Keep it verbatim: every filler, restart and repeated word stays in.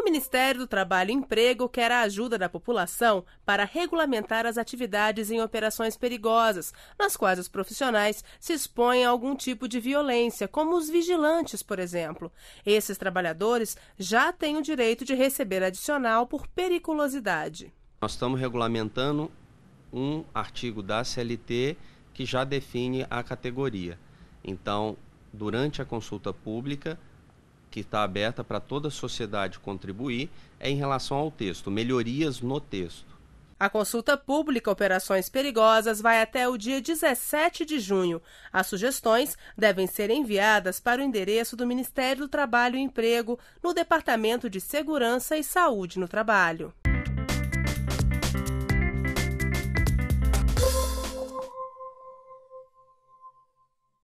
O Ministério do Trabalho e Emprego quer a ajuda da população para regulamentar as atividades em operações perigosas, nas quais os profissionais se expõem a algum tipo de violência, como os vigilantes, por exemplo. Esses trabalhadores já têm o direito de receber adicional por periculosidade. Nós estamos regulamentando um artigo da C L T que já define a categoria. Então, durante a consulta pública, que está aberta para toda a sociedade contribuir, é em relação ao texto, melhorias no texto. A consulta pública Operações Perigosas vai até o dia dezessete de junho. As sugestões devem ser enviadas para o endereço do Ministério do Trabalho e Emprego, no Departamento de Segurança e Saúde no Trabalho.